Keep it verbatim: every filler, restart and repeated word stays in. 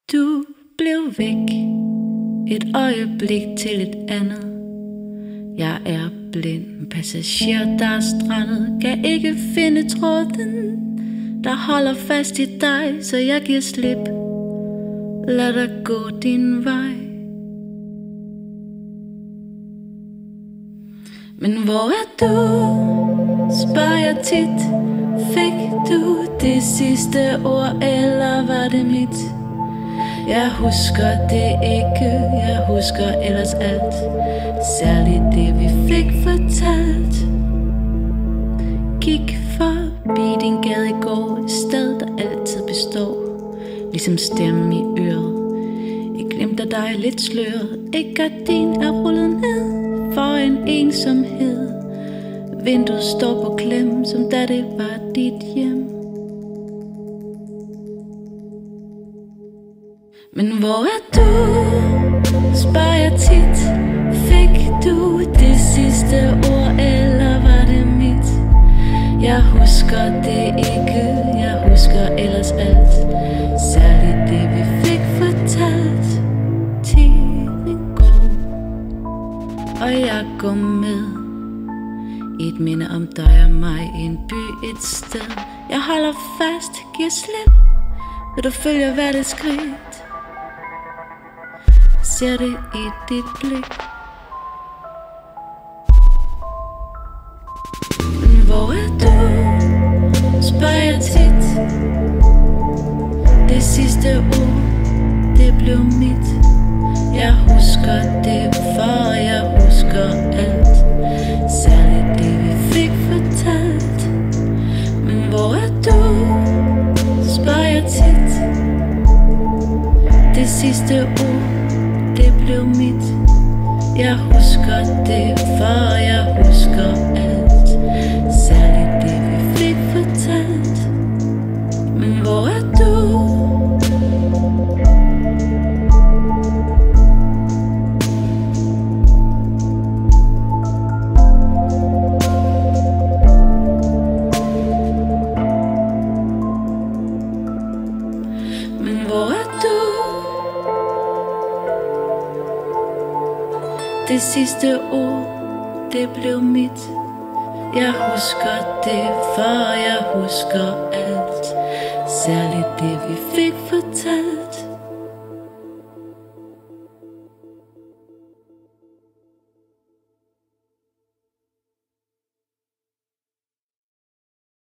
Du blev væk et øjeblik til et andet. Jeg er blind passager, der er strandet. Kan ikke finde tråden, der holder fast i dig, så jeg giver slip. Lad dig gå din vej. Men hvor er du, spørger jeg tit. Fik du det sidste ord, eller var det mit? Jeg husker det ikke, jeg husker ellers alt. Særligt det vi fik fortalt. Gik forbi din gade i går, et sted der altid består. Ligesom stemme i øret, et glimt af dig lidt sløret. Et gardin er rullet ned for en ensomhed. Vinduet står på klem, som da det var dit hjem. Men hvor er du, spørger jeg tit. Fik du det sidste ord, eller var det mit? Jeg husker det ikke, jeg husker ellers alt. Særligt det vi fik fortalt. Tiden går, og jeg går med i et minde om dig og mig i en by et sted. Jeg holder fast, giver slip, vil du følge hvert et skridt. Ser det i dit blik. Men hvor er du, spørger jeg tit. Det sidste ord, det blev mit. Jeg husker det, for jeg husker alt. Særligt det vi fik fortalt. Men hvor er du, spørger jeg tit. Det sidste ord, det blev mit. Jeg husker det, for jeg husker alt. Særligt det vi fik fortalt. Men hvor er du? Men hvor er du? Det sidste ord, det blev mit. Jeg husker det, for jeg husker alt. Særligt det vi fik fortalt.